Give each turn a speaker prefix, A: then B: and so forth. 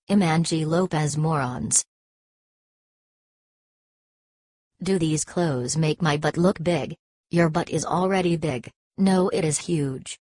A: Imanji Lopez morons. Do these clothes make my butt look big? Your butt is already big. No, it is huge.